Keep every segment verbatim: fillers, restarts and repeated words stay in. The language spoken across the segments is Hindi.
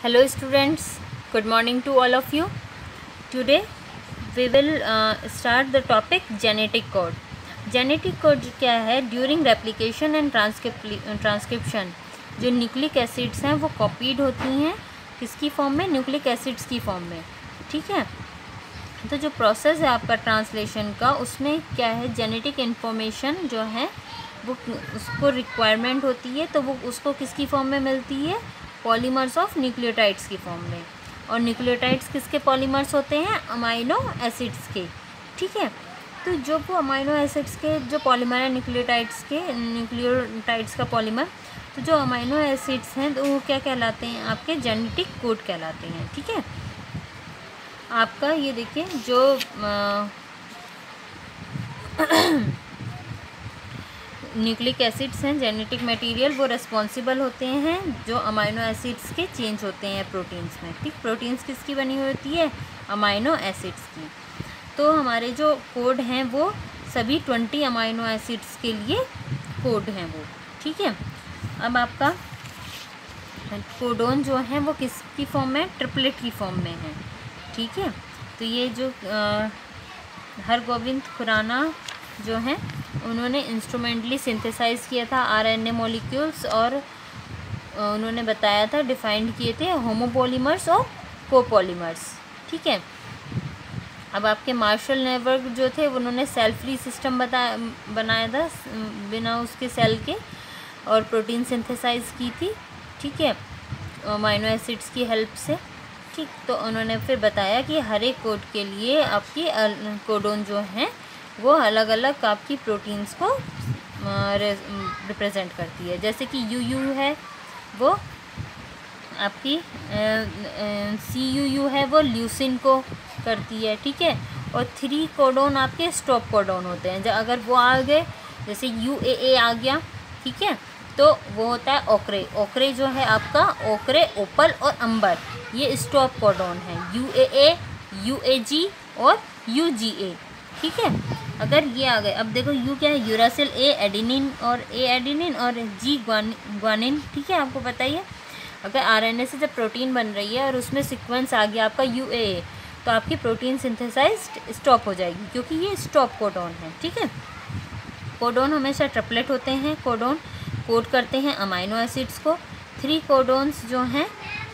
Hello students, good morning to all of you. Today we will uh, start the topic genetic code. Genetic code क्या है? During replication and transcription जो न्यूक्लिक एसिड्स हैं वो कॉपीड होती हैं किसकी फॉर्म में? न्यूक्लिक एसिड्स की फॉर्म में, ठीक है। तो जो प्रोसेस है आपका ट्रांसलेशन का, उसमें क्या है, जेनेटिक इन्फॉर्मेशन जो है वो उसको रिक्वायरमेंट होती है, तो वो उसको किसकी फॉर्म में मिलती है? पॉलीमर्स ऑफ न्यूक्लियोटाइड्स की फॉर्म में। और न्यूक्लियोटाइड्स किसके पॉलीमर्स होते हैं? अमाइनो एसिड्स के, ठीक है। तो जो वो अमाइनो एसिड्स के जो पॉलीमर है न्यूक्लियोटाइड्स के, न्यूक्लियोटाइड्स का पॉलीमर, तो जो अमाइनो एसिड्स हैं तो वो क्या कहलाते हैं? आपके जेनेटिक कोड कहलाते हैं, ठीक है। आपका ये देखिए जो न्यूक्लिक एसिड्स हैं, जेनेटिक मटेरियल, वो रिस्पॉन्सिबल होते हैं जो अमाइनो एसिड्स के चेंज होते हैं प्रोटीन्स में, ठीक। प्रोटीन्स किसकी बनी हुई होती है? अमाइनो एसिड्स की। तो हमारे जो कोड हैं वो सभी ट्वेंटी अमाइनो एसिड्स के लिए कोड हैं वो, ठीक है। अब आपका कोडोन जो है वो किसकी फॉर्म में? ट्रिपलेट की फॉर्म में है, ठीक है। तो ये जो आ, हरगोविंद खुराना जो हैं उन्होंने इंस्ट्रूमेंटली सिंथेसाइज किया था आरएनए मॉलिक्यूल्स, और उन्होंने बताया था, डिफाइंड किए थे होमोपॉलीमर्स और कोपॉलीमर्स, ठीक है। अब आपके मार्शल नेवर्ग जो थे उन्होंने सेल फ्री सिस्टम बता बनाया था बिना उसके सेल के, और प्रोटीन सिंथेसाइज की थी, ठीक है, अमाइनो एसिड्स की हेल्प से, ठीक। तो उन्होंने फिर बताया कि हर एक कोड के लिए आपकी कोडोन जो हैं वो अलग अलग आपकी प्रोटीन्स को रिप्रेजेंट करती है। जैसे कि यू यू है वो आपकी सी यू यू है वो ल्यूसिन को करती है, ठीक है। और थ्री कोडोन आपके स्टॉप कोडोन होते हैं। जब अगर वो आ गए, जैसे यू ए ए आ गया, ठीक है, तो वो होता है ओक्रे। ओक्रे जो है आपका ओक्रे, ओपल और अंबर, ये स्टॉप कोडोन है। U A A, U A G और यू जी ए, ठीक है। अगर ये आ गए, अब देखो यू क्या है? यूरासिल, ए एडिनिन और ए एडिनिन और जी ग्वानिन, ठीक है, आपको पता ही है। अगर आरएनए से जब प्रोटीन बन रही है और उसमें सीक्वेंस आ गया आपका यू ए ए, तो आपकी प्रोटीन सिंथेसाइज्ड स्टॉप हो जाएगी, क्योंकि ये स्टॉप कोडोन है, ठीक है। कोडोन हमेशा ट्रिपलेट होते हैं। कोडोन कोड करते हैं अमाइनो एसिड्स को। थ्री कोडोन्स जो हैं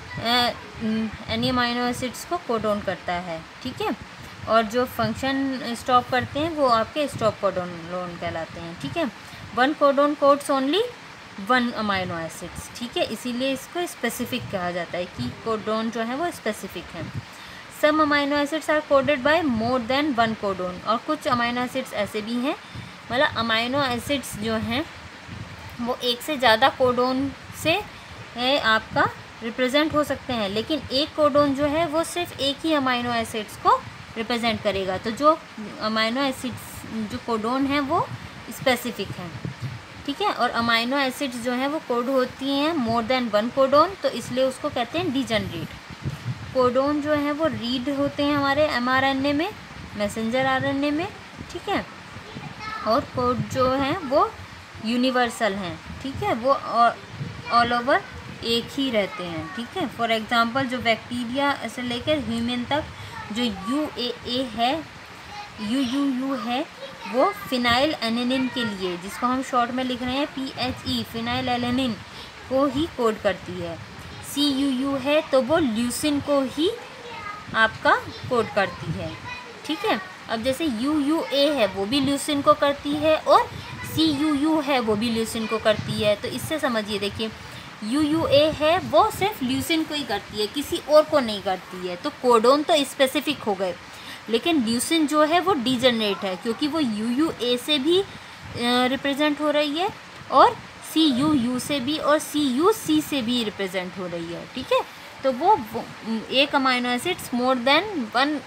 एनी अमाइनो एसिड्स को कोडोन करता है, ठीक है। और जो फंक्शन स्टॉप करते हैं वो आपके स्टॉप कोडोन लोन कहलाते हैं, ठीक है। One codon codes only one amino acids, ठीक है, इसीलिए इसको स्पेसिफिक कहा जाता है कि कोडोन जो है वो स्पेसिफिक है। Some amino acids are coded by more than one codon, और कुछ अमाइनो एसिड्स ऐसे भी हैं, मतलब अमाइनो एसिड्स जो हैं वो एक से ज़्यादा कोडोन से है आपका रिप्रेजेंट हो सकते हैं, लेकिन एक कोडोन जो है वो सिर्फ एक ही अमाइनो एसिड्स को रिप्रेजेंट करेगा। तो जो अमाइनो एसिड्स जो कोडोन है वो स्पेसिफिक हैं, ठीक है। और अमाइनो एसिड्स जो हैं वो कोड होती हैं मोर देन वन कोडोन, तो इसलिए उसको कहते हैं डीजेनरेट। कोडोन जो है वो रीड होते हैं हमारे एमआरएनए में, मैसेंजर आरएनए में, ठीक है। और कोड जो हैं वो यूनिवर्सल हैं, ठीक है, वो ऑल ओवर एक ही रहते हैं, ठीक है। फॉर एग्जांपल जो बैक्टीरिया से लेकर ह्यूमन तक जो यू ए ए है, यू यू यू है, वो फिनाइल एलेनिन के लिए, जिसको हम शॉर्ट में लिख रहे हैं P H E, phenylalanine को ही कोड करती है। सी यू यू है तो वो ल्यूसिन को ही आपका कोड करती है, ठीक है। अब जैसे यू यू ए है वो भी ल्यूसिन को करती है, और सी यू यू है वो भी ल्यूसिन को करती है। तो इससे समझिए, देखिए यू यू ए है वो सिर्फ ल्यूसिन को ही करती है, किसी और को नहीं करती है। तो कोडोन तो स्पेसिफिक हो गए, लेकिन ल्यूसिन जो है वो डीजेनरेट है, क्योंकि वो यू यू ए से भी रिप्रेजेंट हो रही है, और सी यू यू से भी, और सी यू सी से भी रिप्रेजेंट हो रही है, ठीक है। तो वो एक amino acids more than one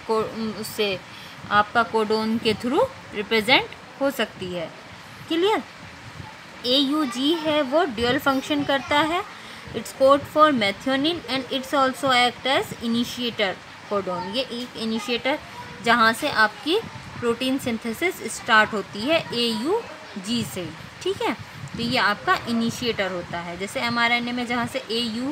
उससे आपका कोडोन के थ्रू रिप्रेजेंट हो सकती है, क्लियर। ए यू जी है वो ड्यूअल फंक्शन करता है, it's code for methionine and it's also act as initiator codon. ये एक इनिशिएटर जहाँ से आपकी प्रोटीन सिंथेसिस स्टार्ट होती है ए यू जी से, ठीक है। तो ये आपका इनिशिएटर होता है। जैसे एमआरएनए में जहाँ से ए यू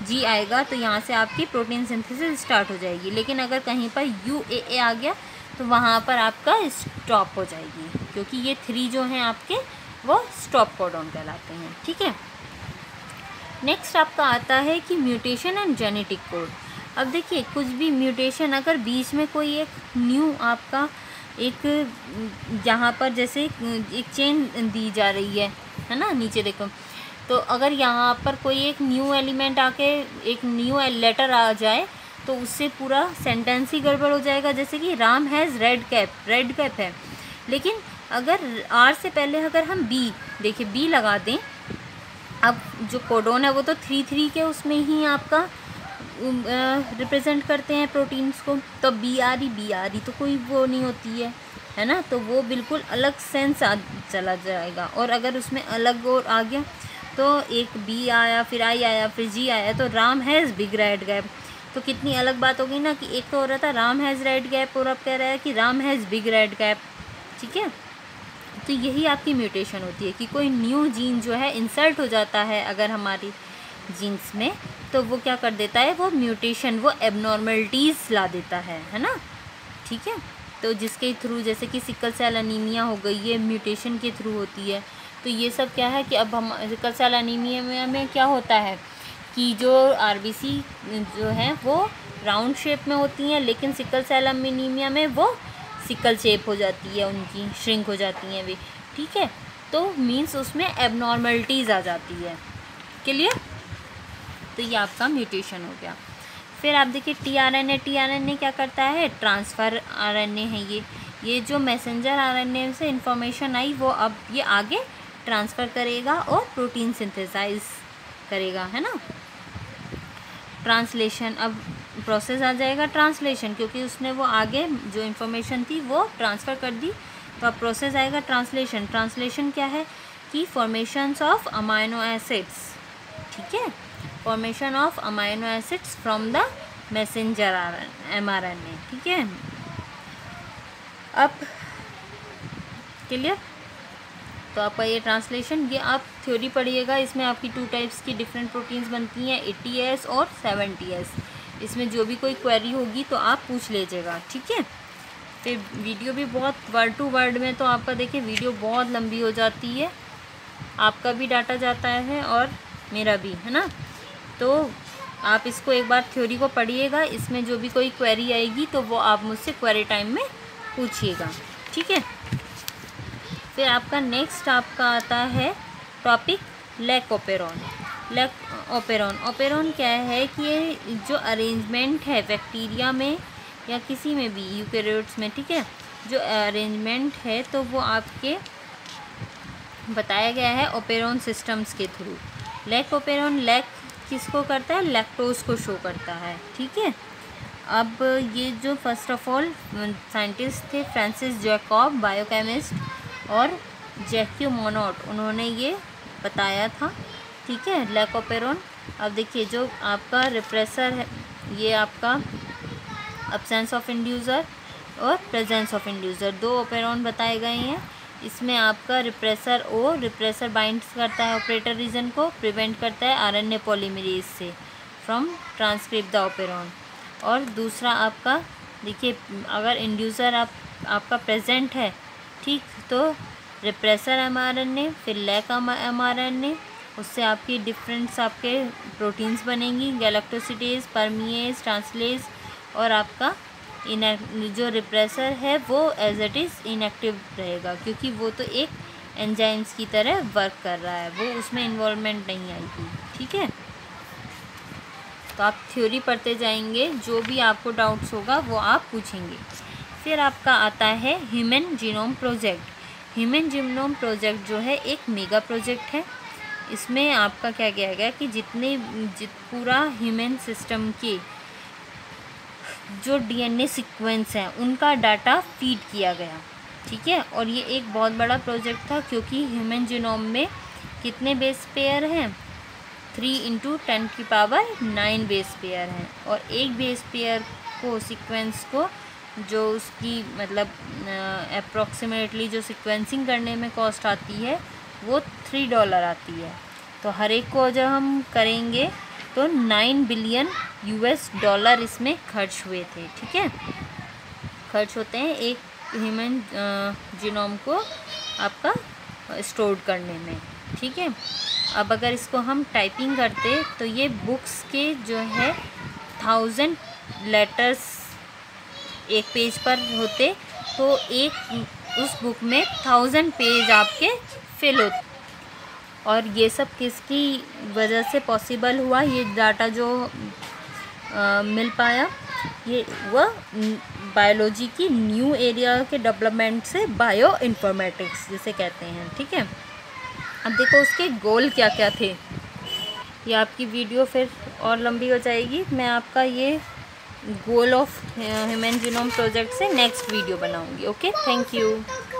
जी आएगा तो यहाँ से आपकी प्रोटीन सिंथेसिस स्टार्ट हो जाएगी। लेकिन अगर कहीं पर यू ए ए आ गया तो वहाँ पर आपका स्टॉप हो जाएगी, क्योंकि ये थ्री जो हैं आपके वो स्टॉप कोडॉन कहलाते हैं। ठीक है, नेक्स्ट आपका आता है कि म्यूटेशन एंड जेनेटिक कोड। अब देखिए कुछ भी म्यूटेशन, अगर बीच में कोई एक न्यू आपका एक यहाँ पर जैसे एक चेन दी जा रही है है ना, नीचे देखो, तो अगर यहाँ पर कोई एक न्यू एलिमेंट आके एक न्यू लेटर आ जाए तो उससे पूरा सेंटेंस ही गड़बड़ हो जाएगा। जैसे कि Ram has red cap, red cap है, लेकिन अगर आर से पहले अगर हम बी, देखिए बी लगा दें, अब जो कोडोन है वो तो थ्री थ्री के उसमें ही आपका रिप्रेजेंट करते हैं प्रोटीन्स को, तो B R E B R E तो कोई वो नहीं होती है है ना, तो वो बिल्कुल अलग सेंस आ चला जाएगा। और अगर उसमें अलग और आ गया तो एक बी आया, फिर आई आया, फिर जी आया, तो Ram has big red gap, तो कितनी अलग बात होगी ना, कि एक तो हो रहा था राम हैज़ रेड गैप और अब कह रहा है कि Ram has big red gap. ठीक है, तो यही आपकी म्यूटेशन होती है कि कोई न्यू जीन जो है इंसर्ट हो जाता है अगर हमारी जीन्स में, तो वो क्या कर देता है, वो म्यूटेशन, वो एबनॉर्मलिटीज़ ला देता है है ना। ठीक है, तो जिसके थ्रू जैसे कि सिकल सेल अनीमिया हो गई, ये म्यूटेशन के थ्रू होती है। तो ये सब क्या है कि अब हम सिकल सेल अनीमिया में, में क्या होता है कि जो आरबीसी जो है वो राउंड शेप में होती हैं, लेकिन सिकल सेल अनीमिया में वो सिकल शेप हो जाती है, उनकी श्रिंक हो जाती हैं वे। ठीक है, तो मीन्स उसमें एबनॉर्मलिटीज़ आ जाती है। क्लियर, तो ये आपका म्यूटेशन हो गया। फिर आप देखिए T R N A, T R N A क्या करता है, ट्रांसफ़र आर एन ए है ये ये जो मैसेंजर आर एन ए से इंफॉर्मेशन आई वो अब ये आगे ट्रांसफ़र करेगा और प्रोटीन सिंथेसाइज करेगा, है ना। ट्रांसलेशन, अब प्रोसेस आ जाएगा ट्रांसलेशन, क्योंकि उसने वो आगे जो इन्फॉर्मेशन थी वो ट्रांसफ़र कर दी, तो अब प्रोसेस आएगा ट्रांसलेशन। ट्रांसलेशन क्या है कि फॉर्मेशंस ऑफ अमाइनो एसिड्स, ठीक है, formation of amino acids from the messenger R M R N A. ठीक है, अब क्लियर, तो आपका ये ट्रांसलेशन, ये आप थ्योरी पढ़िएगा, इसमें आपकी टू टाइप्स की डिफरेंट प्रोटीन्स बनती हैं, एटी एस और सेवेंटी एस। इसमें जो भी कोई क्वेरी होगी तो आप पूछ लीजिएगा। ठीक है, फिर वीडियो भी बहुत वर्ड टू वर्ड में, तो आपका देखिए वीडियो बहुत लंबी हो जाती है, आपका भी डाटा जाता है और मेरा भी, है ना। तो आप इसको एक बार थ्योरी को पढ़िएगा, इसमें जो भी कोई क्वेरी आएगी तो वो आप मुझसे क्वेरी टाइम में पूछिएगा। ठीक है, फिर आपका नेक्स्ट आपका आता है topic lac operon. Lac operon, operon क्या है कि ये जो अरेंजमेंट है बैक्टीरिया में या किसी में भी यूकेरियोट्स में, ठीक है, जो अरेंजमेंट है तो वो आपके बताया गया है ओपेरॉन सिस्टम्स के थ्रू। लैक ओपेरॉन, लैक किसको करता है, लैक्टोज को शो करता है। ठीक है, अब ये जो फर्स्ट ऑफ ऑल साइंटिस्ट थे फ्रांसिस जैकब बायोकेमिस्ट और जैक्यू मोनोट, उन्होंने ये बताया था। ठीक है, लैक ओपेरॉन। अब देखिए जो आपका रिप्रेसर है, ये आपका अब्सेंस ऑफ इंड्यूसर और प्रेजेंस ऑफ इंड्यूसर, दो ओपेरॉन बताए गए हैं। इसमें आपका रिप्रेसर ओ, रिप्रेसर बाइंड्स करता है ऑपरेटर रीजन को, प्रिवेंट करता है आरएनए पॉलीमरेज से फ्रॉम ट्रांसक्रिप्ट द ओपेरॉन। और दूसरा आपका देखिए अगर इंड्यूसर आप आपका प्रेजेंट है, ठीक, तो रिप्रेसर एमआरएनए, फिर लैक एमआरएनए, उससे आपकी डिफरेंट्स आपके प्रोटीन्स बनेंगी, गैलेक्टोसिडेज, परमिएज, ट्रांसलेज, और आपका जो रिप्रेसर है वो एज इट इज़ इनएक्टिव रहेगा, क्योंकि वो तो एक एंजाइम्स की तरह वर्क कर रहा है, वो उसमें इन्वॉल्वमेंट नहीं आएगी। ठीक है, तो आप थ्योरी पढ़ते जाएंगे, जो भी आपको डाउट्स होगा वो आप पूछेंगे। फिर आपका आता है human genome project. Human genome project जो है एक मेगा प्रोजेक्ट है। इसमें आपका क्या किया गया कि जितने जित पूरा ह्यूमन सिस्टम के जो डीएनए सीक्वेंस हैं उनका डाटा फीड किया गया। ठीक है, और ये एक बहुत बड़ा प्रोजेक्ट था, क्योंकि ह्यूमन जीनोम में कितने बेस पेयर हैं, थ्री इंटू टेन की पावर नाइन बेस पेयर हैं, और एक बेस पेयर को सीक्वेंस को जो उसकी मतलब अप्रॉक्सीमेटली जो सीक्वेंसिंग करने में कॉस्ट आती है वो थ्री डॉलर आती है। तो हर एक को जब हम करेंगे तो नाइन बिलियन यूएस डॉलर इसमें खर्च हुए थे। ठीक है, खर्च होते हैं एक ह्यूमन जीनोम को आपका स्टोर करने में। ठीक है, अब अगर इसको हम टाइपिंग करते तो ये बुक्स के जो है थाउजेंड लेटर्स एक पेज पर होते, तो एक उस बुक में थाउजेंड पेज आपके फिल होते। और ये सब किसकी वजह से पॉसिबल हुआ, ये डाटा जो आ, मिल पाया, ये वह बायोलॉजी की न्यू एरिया के डेवलपमेंट से बायो इन्फॉर्मेटिक्स जिसे कहते हैं। ठीक है, अब देखो उसके गोल क्या क्या थे। ये आपकी वीडियो फिर और लंबी हो जाएगी, मैं आपका ये goal of human genome project से नेक्स्ट वीडियो बनाऊंगी। Okay, thank you.